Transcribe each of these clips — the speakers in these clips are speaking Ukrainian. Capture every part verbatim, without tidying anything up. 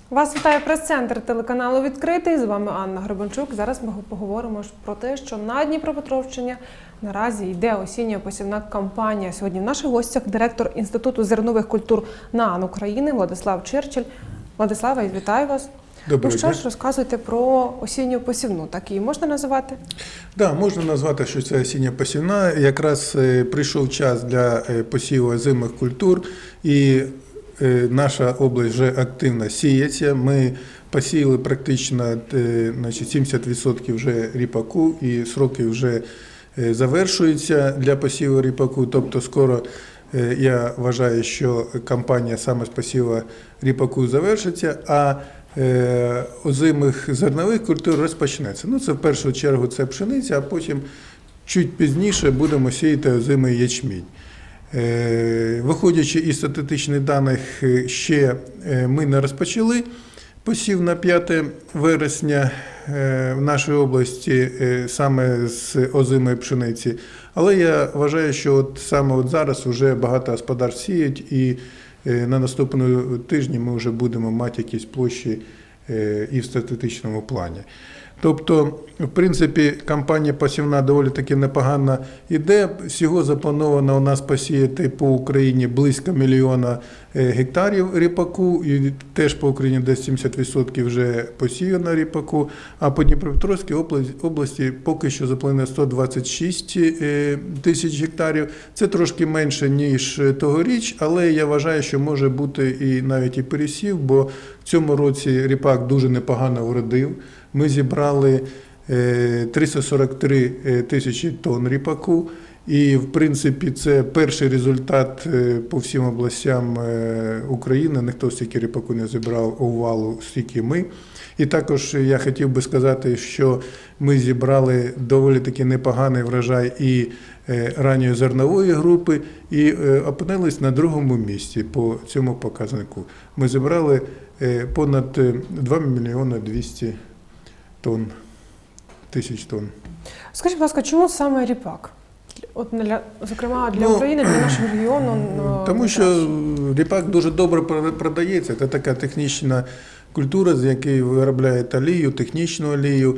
Вас вітає прес-центр телеканалу «Відкритий». З вами Анна Гребенчук. Зараз ми поговоримо про те, що на Дніпропетровщині наразі йде осінньо-посівна кампанія. Сьогодні в наших гостях директор Інституту зернових культур НААН України Владислав Черчилль. Владиславе, вітаю вас. Доброго ну що дня. ж, розказуйте про осінньо-посівну. Так її можна називати? Так, да, можна назвати, що це осінньо-посівна. Якраз прийшов час для посіву озимих культур і наша область вже активно сіється. Ми посіяли практично значить, сімдесят відсотків вже ріпаку і сроки вже завершуються для посіву ріпаку. Тобто скоро я вважаю, що кампанія саме з посіву ріпаку завершиться, а озимих зернових культур розпочнеться. Ну, це в першу чергу це пшениця, а потім чуть пізніше будемо сіяти озимий ячмінь. Виходячи із статистичних даних, ще ми не розпочали посів на п'яте вересня в нашій області саме з озимої пшениці. Але я вважаю, що от саме от зараз вже багато господарств сіють і на наступному тижні ми вже будемо мати якісь площі і в статистичному плані. Тобто, в принципі, кампанія посівна доволі таки непогано йде. Всього заплановано у нас посіяти по Україні близько мільйона гектарів ріпаку, і теж по Україні десь сімдесят відсотків вже посіяно ріпаку, а по Дніпропетровській області поки що заплановано сто двадцять шість тисяч гектарів. Це трошки менше, ніж тогоріч, але я вважаю, що може бути і навіть і пересів, бо в цьому році ріпак дуже непогано вродив. Ми зібрали триста сорок три тисячі тонн ріпаку, і, в принципі, це перший результат по всім областям України. Ніхто стільки ріпаку не зібрав у валу, стільки ми. І також я хотів би сказати, що ми зібрали доволі таки непоганий врожай і ранньої зернової групи, і опинились на другому місці по цьому показнику. Ми зібрали понад два мільйони двісті тонн, тисяч тонн. Скажіть, будь ласка, чому саме ріпак? От для, зокрема, для ну, України, для нашого регіону? Тому що ріпак дуже добре продається. Це така технічна культура, з якої виробляють олію, технічну олію.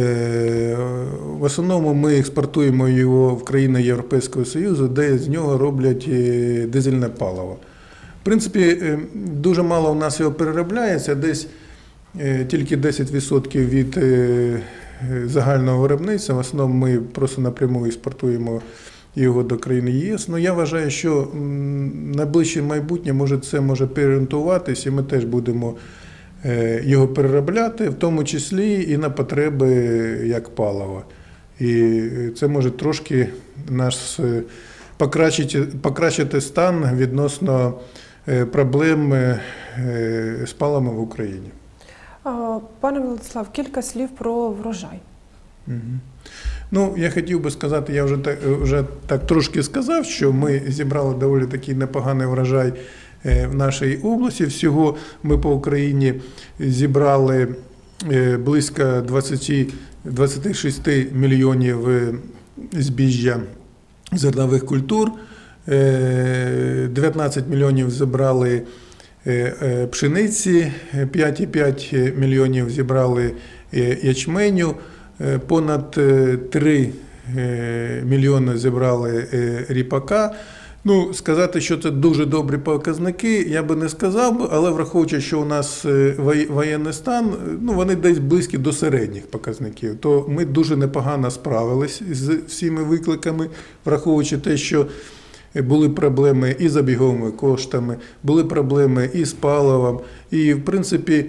В основному ми експортуємо його в країни Європейського Союзу, де з нього роблять дизельне паливо. В принципі, дуже мало у нас його переробляється, десь тільки десять відсотків від загального виробництва. В основному ми просто напряму експортуємо його до країн ЄС. Ну, я вважаю, що найближче майбутнє може це може переорієнтуватись, і ми теж будемо його переробляти, в тому числі і на потреби як паливо. І це може трошки наш покращити, покращити стан відносно проблем з паливом в Україні. Пане Владислав, кілька слів про врожай. Угу. Ну, я хотів би сказати, я вже так, вже так трошки сказав, що ми зібрали доволі такий непоганий врожай в нашій області. Всього ми по Україні зібрали близько двадцять шість мільйонів збіжжя зернових культур, дев'ятнадцять мільйонів зібрали пшениці, п'ять цілих п'ять мільйонів зібрали ячменю, понад три мільйони зібрали ріпака. Ну, сказати, що це дуже добрі показники, я би не сказав, але враховуючи, що у нас воєнний стан, ну, вони десь близькі до середніх показників, то ми дуже непогано справились з всіми викликами, враховуючи те, що були проблеми і з обіговими коштами, були проблеми і з паливом. І, в принципі,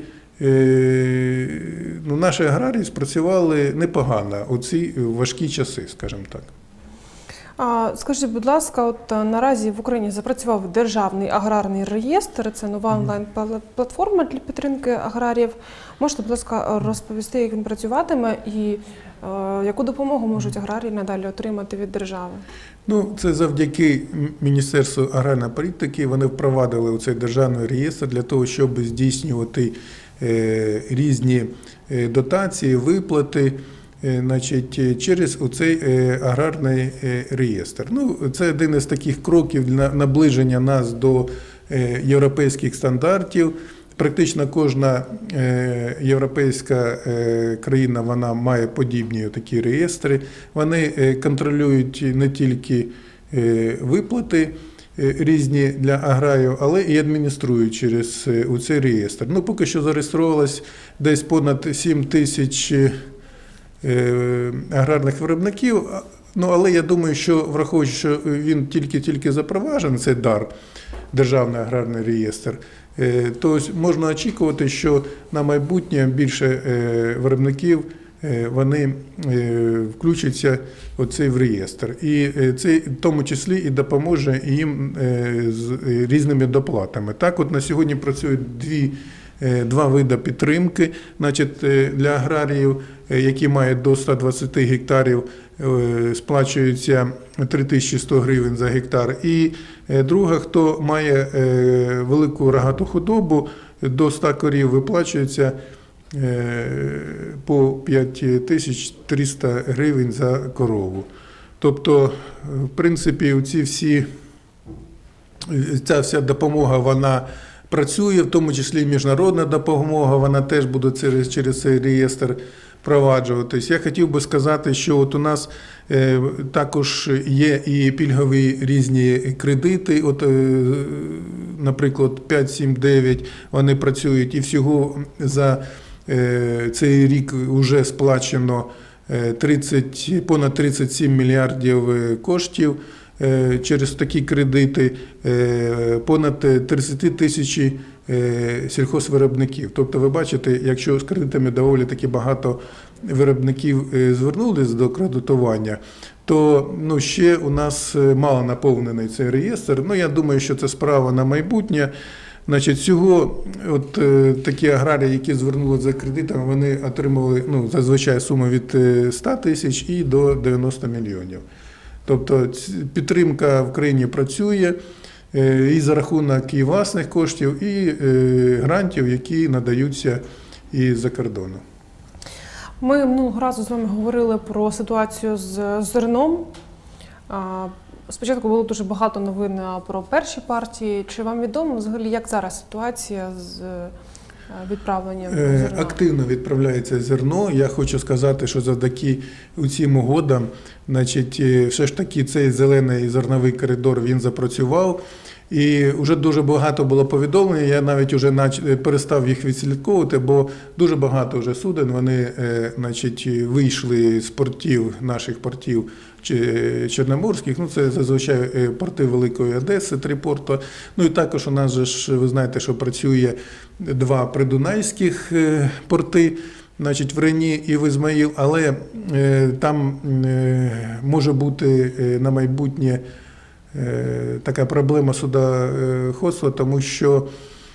ну, наші аграрії спрацювали непогано у ці важкі часи, скажімо так. А, скажіть, будь ласка, от наразі в Україні запрацював Державний аграрний реєстр, це нова онлайн-платформа для підтримки аграріїв. Можете, будь ласка, розповісти, як він працюватиме і е, яку допомогу можуть аграрії надалі отримати від держави? Ну, це завдяки Міністерству аграрної політики. Вони впровадили у цей державний реєстр для того, щоб здійснювати е, різні дотації, виплати, значить, через оцей аграрний реєстр. Ну, це один із таких кроків для наближення нас до європейських стандартів Практично кожна е, європейська е, країна вона має подібні такі реєстри. Вони е, контролюють не тільки е, виплати е, різні для аграріїв, але і адмініструють через е, у цей реєстр. Ну, поки що зареєструвалось десь понад сім тисяч е, аграрних виробників. Ну, але я думаю, що враховуючи, що він тільки-тільки запроваджений, цей дар, Державний аграрний реєстр, то можна очікувати, що на майбутнє більше виробників вони включаться оцей в реєстр. І це в тому числі і допоможе їм з різними доплатами. Так, от на сьогодні працюють дві Два види підтримки. Значить, для аграріїв, які мають до ста двадцяти гектарів, сплачується три тисячі сто гривень за гектар. І друга, хто має велику рогату худобу, до ста корів виплачується по п'ять тисяч триста гривень за корову. Тобто, в принципі, ці всі, ця вся допомога, вона працює, в тому числі міжнародна допомога, вона теж буде через, через цей реєстр впроваджуватись. Я хотів би сказати, що от у нас е, також є і пільгові різні кредити, от, е, наприклад, п'ять, сім, дев'ять, вони працюють, і всього за е, цей рік вже сплачено тридцять, понад тридцять сім мільярдів коштів. Через такі кредити понад тридцять тисяч сільхозвиробників. Тобто ви бачите, якщо з кредитами доволі таки багато виробників звернулись до кредитування, то ну, ще у нас мало наповнений цей реєстр. Ну, я думаю, що це справа на майбутнє. Значить, всього от такі аграрії, які звернулися за кредитами, вони отримували ну, зазвичай суму від ста тисяч і до дев'яноста мільйонів. Тобто підтримка в країні працює і за рахунок і власних коштів, і грантів, які надаються із-за кордону. Ми минулого разу з вами говорили про ситуацію з зерном. Спочатку було дуже багато новин про перші партії. Чи вам відомо взагалі, як зараз ситуація з відправленням зерна? Активно відправляється зерно. Я хочу сказати, що завдяки цим угодам, значить, все ж таки цей зелений зерновий коридор, він запрацював. І вже дуже багато було повідомлень, я навіть вже перестав їх відслідковувати, бо дуже багато вже суден, вони значить, вийшли з портів, наших портів чорноморських, ну це зазвичай порти Великої Одеси, три порти. Ну і також у нас же ж, ви знаєте, що працює два придунайських порти, значить, в Рені і в Ізмаїл, але там може бути на майбутнє така проблема судоходства, тому що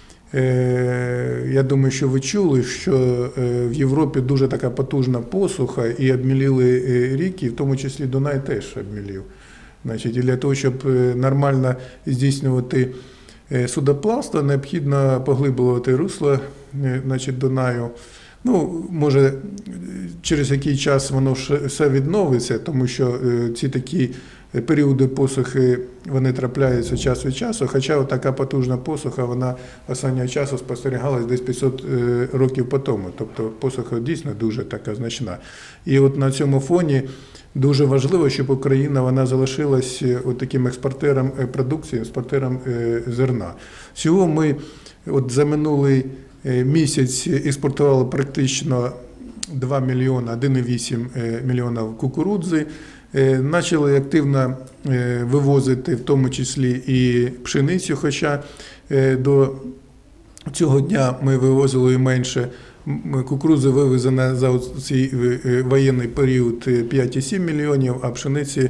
я думаю, що ви чули, що в Європі дуже така потужна посуха і обміліли ріки, в тому числі Дунай теж обмілів. Значить, і для того, щоб нормально здійснювати судоплавство, необхідно поглиблювати русло, значить, Дунаю. Ну, може, через який час воно все відновиться, тому що ці такі періоди посухи, вони трапляються час від часу, хоча така потужна посуха, вона останнього часу спостерігалась десь п'ятсот років по тому. Тобто посуха дійсно дуже така значна. І от на цьому фоні дуже важливо, щоб Україна вона залишилась от таким експортером продукції, експортером зерна. Всього ми от за минулий місяць експортували практично два мільйони, один цілих вісім мільйонів кукурудзи. Почали активно вивозити, в тому числі і пшеницю, хоча до цього дня ми вивозили і менше. Кукурудзи вивезена за цей воєнний період п'ять цілих сім мільйонів, а пшениці,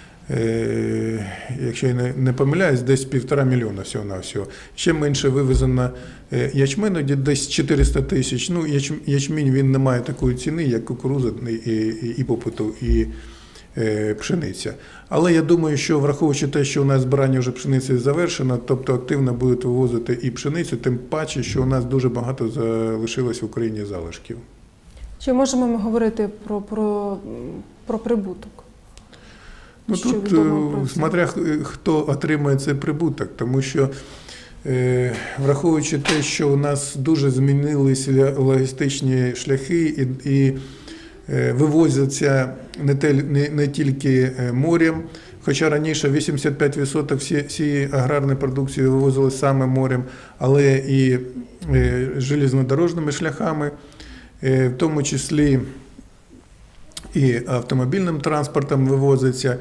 якщо я не помиляюсь, десь півтора мільйона всього-навсього. Ще менше вивезено ячменю, десь чотириста тисяч. Ну, ячмінь, він не має такої ціни, як кукурудза і, і, і попиту, і пшениця. Але я думаю, що враховуючи те, що у нас збирання вже пшениці завершено, тобто активно будуть вивозити і пшеницю, тим паче, що у нас дуже багато залишилось в Україні залишків. Чи можемо ми говорити про, про, про прибуток? Ну, тут, смотря хто отримує цей прибуток, тому що враховуючи те, що у нас дуже змінилися логістичні шляхи і, і вивозяться не, те, не, не тільки морем, хоча раніше вісімдесят п'ять відсотків всієї аграрної продукції вивозили саме морем, але і железнодорожними шляхами, в тому числі і автомобільним транспортом вивозиться.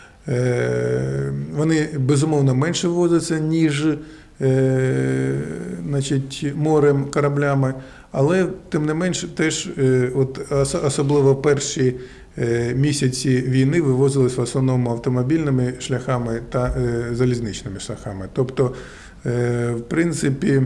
Вони, безумовно, менше вивозяться, ніж значить, морем, кораблями, але, тим не менше, теж, от, особливо перші місяці війни вивозились в основному автомобільними шляхами та залізничними шляхами. Тобто, в принципі,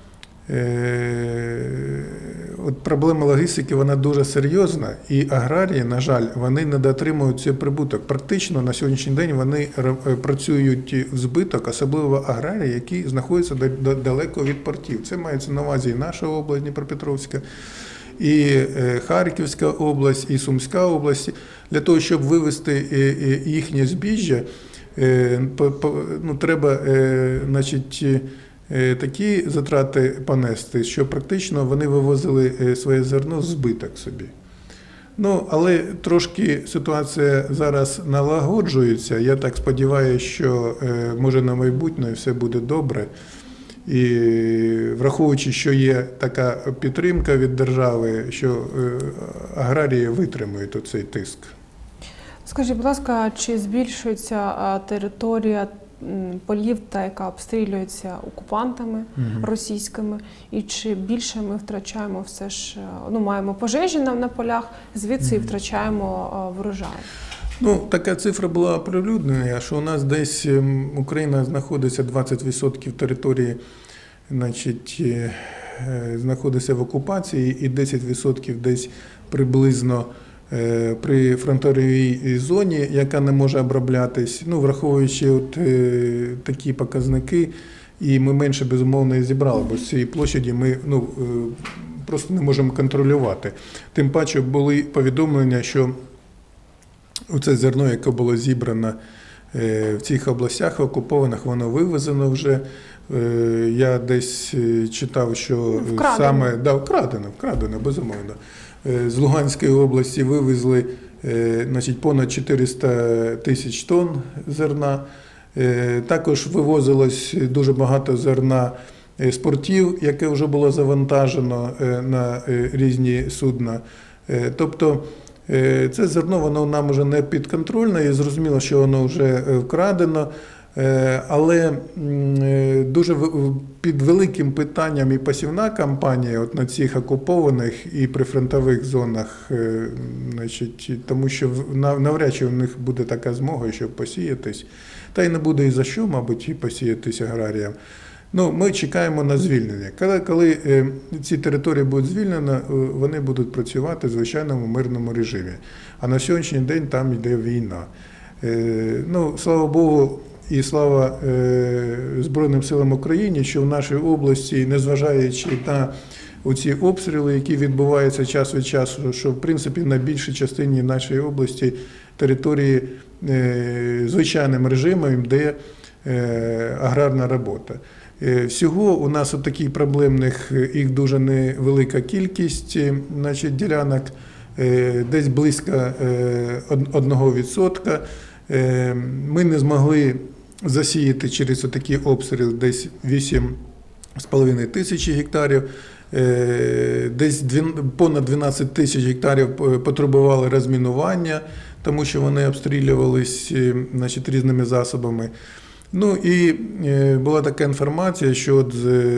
от проблема логістики, вона дуже серйозна, і аграрії, на жаль, вони не дотримують цей прибуток. Практично на сьогоднішній день вони працюють в збиток, особливо аграрії, які знаходяться далеко від портів. Це мається на увазі і наша область, Дніпропетровська, і Харківська область, і Сумська область. Для того, щоб вивезти їхнє збіжжя, ну, треба, значить, такі затрати понести, що практично вони вивозили своє зерно в збиток собі. Ну, але трошки ситуація зараз налагоджується. Я так сподіваюся, що, може, на майбутнє все буде добре. І враховуючи, що є така підтримка від держави, що аграрії витримують оцей тиск. Скажіть, будь ласка, чи збільшується територія полів, та яка обстрілюється окупантами угу. російськими, і чи більше ми втрачаємо все ж, ну, маємо пожежі на, на полях, звідси угу. і втрачаємо врожай? Ну, така цифра була оприлюднена, що у нас десь Україна знаходиться, двадцять відсотків території, значить, знаходиться в окупації, і десять відсотків десь приблизно при фронтовій зоні, яка не може оброблятись. Ну, враховуючи от такі показники, і ми менше, безумовно, і зібрали, бо з цієї площаді ми, ну, просто не можемо контролювати. Тим паче були повідомлення, що оце зерно, яке було зібрано в цих областях окупованих, воно вивезено вже. Я десь читав, що вкрадено. саме да, вкрадено, вкрадено, безумовно. З Луганської області вивезли, значить, понад чотириста тисяч тонн зерна. Також вивозилось дуже багато зерна з портів, яке вже було завантажено на різні судна. Тобто це зерно, воно нам вже не підконтрольне, і зрозуміло, що воно вже вкрадено. Але дуже під великим питанням і посівна кампанія от на цих окупованих і прифронтових зонах, значить, тому що навряд чи у них буде така змога, щоб посіятись, та й не буде і за що, мабуть, і посіятись аграріям. Ну, ми чекаємо на звільнення. Коли, коли ці території будуть звільнені, вони будуть працювати в звичайному мирному режимі. А на сьогоднішній день там йде війна. Ну, слава Богу, і слава Збройним силам України, що в нашій області, незважаючи на оці обстріли, які відбуваються час від часу, що, в принципі, на більшій частині нашої області території звичайним режимом йде аграрна робота. Всього у нас от таких проблемних, їх дуже невелика кількість, значить, ділянок, десь близько одного відсотка. Ми не змогли засіяти через такі обстріли десь вісім з половиною тисячі гектарів, десь понад дванадцять тисяч гектарів потребували розмінування, тому що вони обстрілювались, значить, різними засобами. Ну і була така інформація, що от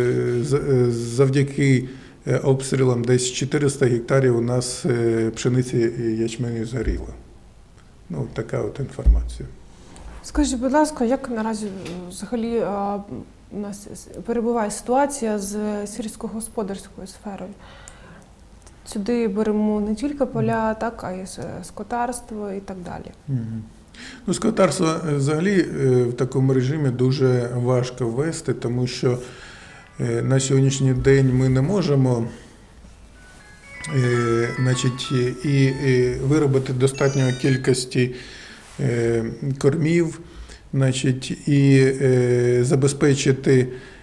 завдяки обстрілам десь чотириста гектарів у нас пшениці і ячменю згоріло. Ну, така от інформація. Скажіть, будь ласка, як наразі взагалі у нас перебуває ситуація з сільськогосподарською сферою? Сюди беремо не тільки поля, так, а й скотарство і так далі. Угу. Ну, скотарство взагалі в такому режимі дуже важко вести, тому що на сьогоднішній день ми не можемо, значить, і виробити достатньої кількості кормів, значить, і забезпечити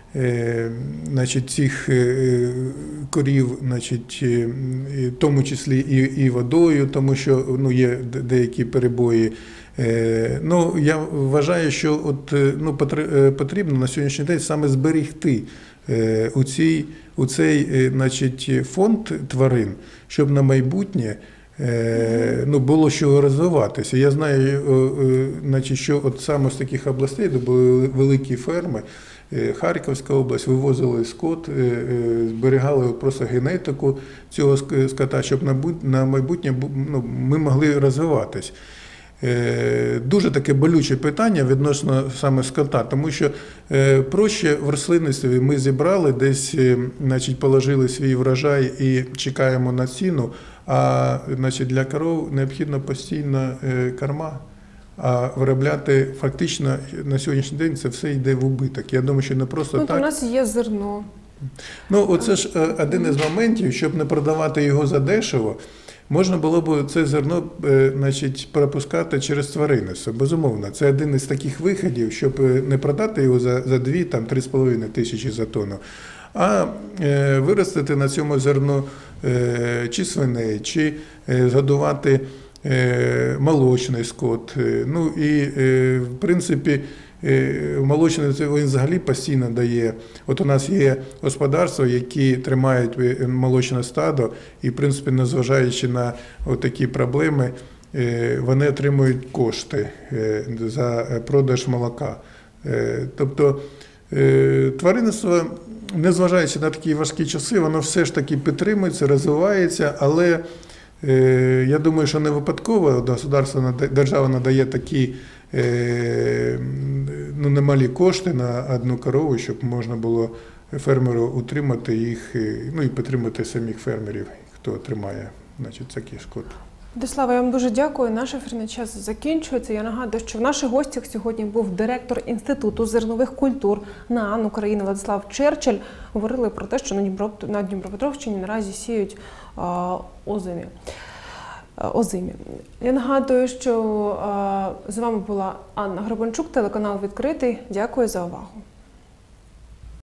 е, значить, цих е, корів, значить, е, в тому числі і, і водою, тому що ну, є деякі перебої. Е, ну, я вважаю, що от, ну, потрібно на сьогоднішній день саме зберегти е, у, цій, у цей е, значить, фонд тварин, щоб на майбутнє Е, ну, було що розвиватися. Я знаю, е, значить, що от саме з таких областей, де були великі ферми, е, Харківська область, вивозили скот, е, е, зберігали просто генетику цього скота, щоб на, на майбутнє ну, ми могли розвиватись. Е, дуже таке болюче питання відносно саме скота, тому що е, проще в рослинництві ми зібрали, десь е, значить, положили свій врожай і чекаємо на ціну, а значить, для коров необхідно постійно е, корма, а виробляти фактично на сьогоднішній день це все йде в убиток. Я думаю, що не просто ну, так. У нас є зерно. Ну, оце ж один із моментів, щоб не продавати його задешево, можна було б це зерно, значить, пропускати через тваринництво, безумовно. Це один із таких виходів, щоб не продати його за, за дві, там, три з половиною тисячі за тонну, а е, виростити на цьому зерно е, чи свиней, чи е, згодувати е, молочний скот. Ну і, е, в принципі, молочний він взагалі постійно дає. От у нас є господарства, які тримають молочне стадо і, в принципі, незважаючи на такі проблеми, вони отримують кошти за продаж молока. Тобто тваринництво, незважаючи на такі важкі часи, воно все ж таки підтримується, розвивається, але я думаю, що не випадково государство, держава надає такі ну, немалі кошти на одну корову, щоб можна було фермеру утримати їх, ну і підтримати самих фермерів, хто тримає, значить, такий скот. Владислава, я вам дуже дякую. Наш ефірний час закінчується. Я нагадую, що в наших гостях сьогодні був директор Інституту зернових культур НААН України Владислав Черчель. Говорили про те, що на Дніпропетровщині наразі сіють а, озимі. Озимі. Я нагадую, що а, з вами була Анна Гребенчук, телеканал «Відкритий». Дякую за увагу.